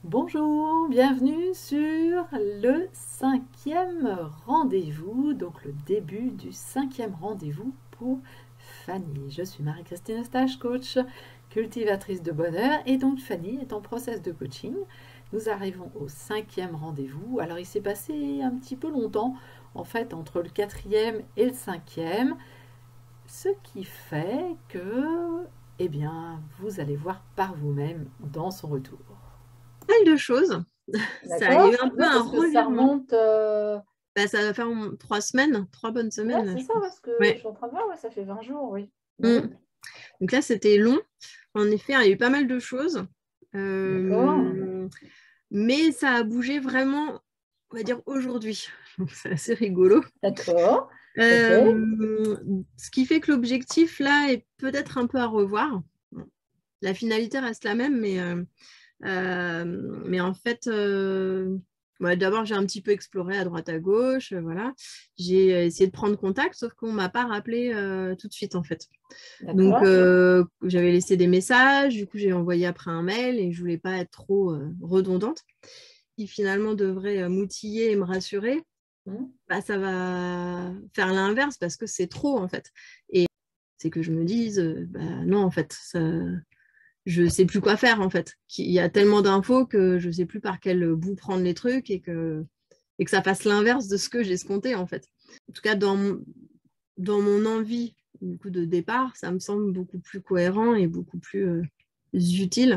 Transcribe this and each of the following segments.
Bonjour, bienvenue sur le 5e rendez-vous, donc le début du 5e rendez-vous pour Fanny. Je suis Marie-Christine Eustache, coach, cultivatrice de bonheur, et donc Fanny est en process de coaching. Nous arrivons au 5e rendez-vous. Alors il s'est passé un petit peu longtemps, en fait, entre le 4e et le 5e, ce qui fait que, eh bien, vous allez voir par vous-même dans son retour. Mal de choses. Ça, il y a D'accord. eu un peu Oui, un parce que ça revirement. remonte. Ça va faire 3 semaines, 3 bonnes Ouais, semaines là, c'est je ça, pense. parce que je Ouais. suis en train de voir, ouais, ça fait 20 jours, oui. Mm. Oui, Donc là, c'était long. En effet, il y a eu pas mal de choses. d'accord. Euh, mais ça a bougé vraiment, on va dire, aujourd'hui. Donc c'est assez rigolo. D'accord. Ok. Euh, Ce qui fait que l'objectif là est peut-être un peu à revoir. Bon, la finalité reste la même, mais en fait, ouais, d'abord, j'ai un petit peu exploré à droite à gauche, voilà. J'ai essayé de prendre contact, sauf qu'on ne m'a pas rappelé tout de suite, en fait. Donc, D'accord. j'avais laissé des messages, du coup, j'ai envoyé après un mail et je ne voulais pas être trop redondante. Qui finalement devrait m'outiller et me rassurer, Hmm. bah, ça va faire l'inverse parce que c'est trop, en fait. C'est que je me dise, bah, non, en fait, ça je sais plus quoi faire en fait. Il y a tellement d'infos que je sais plus par quel bout prendre les trucs et que ça fasse l'inverse de ce que j'ai escompté en fait. En tout cas, dans mon envie du coup, de départ, ça me semble beaucoup plus cohérent et beaucoup plus utile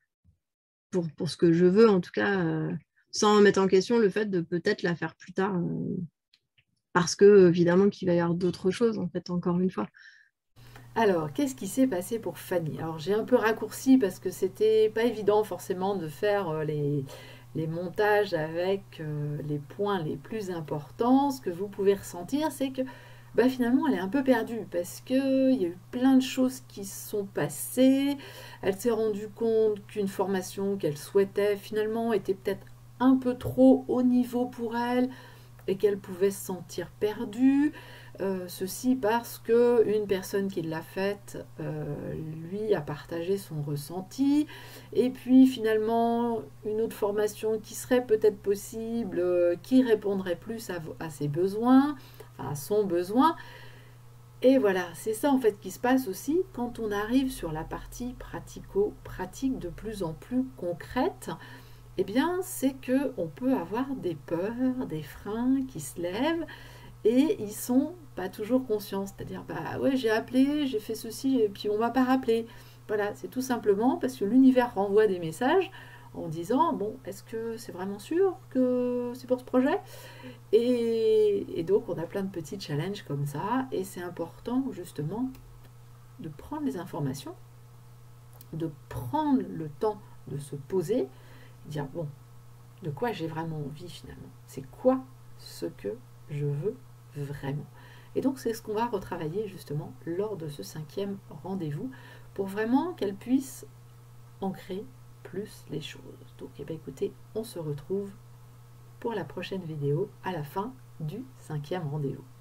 pour ce que je veux, en tout cas, sans mettre en question le fait de peut-être la faire plus tard, parce que évidemment qu'il va y avoir d'autres choses en fait, encore une fois. Alors, qu'est-ce qui s'est passé pour Fanny? Alors, j'ai un peu raccourci parce que c'était pas évident forcément de faire les montages avec les points les plus importants. Ce que vous pouvez ressentir, c'est que bah, finalement, elle est un peu perdue parce qu'il y a eu plein de choses qui se sont passées. Elle s'est rendue compte qu'une formation qu'elle souhaitait finalement était peut-être un peu trop haut niveau pour elle et qu'elle pouvait se sentir perdue. Ceci parce que une personne qui l'a faite lui a partagé son ressenti, et puis finalement une autre formation qui serait peut-être possible, qui répondrait plus à ses besoins, enfin à son besoin. Et voilà, c'est ça en fait qui se passe aussi quand on arrive sur la partie pratico-pratique de plus en plus concrète. Eh bien, c'est que on peut avoir des peurs, des freins qui se lèvent, et ils sont pas toujours conscients. C'est-à-dire, bah ouais, j'ai appelé, j'ai fait ceci, et puis on m'a pas rappelé. Voilà, c'est tout simplement parce que l'univers renvoie des messages en disant, bon, est-ce que c'est vraiment sûr que c'est pour ce projet? Et donc, on a plein de petits challenges comme ça, et c'est important justement de prendre les informations, de prendre le temps de se poser, dire, bon, de quoi j'ai vraiment envie finalement? C'est quoi ce que je veux vraiment? Et donc c'est ce qu'on va retravailler justement lors de ce 5e rendez-vous pour vraiment qu'elle puisse ancrer plus les choses. Donc eh bien, écoutez, on se retrouve pour la prochaine vidéo à la fin du 5e rendez-vous.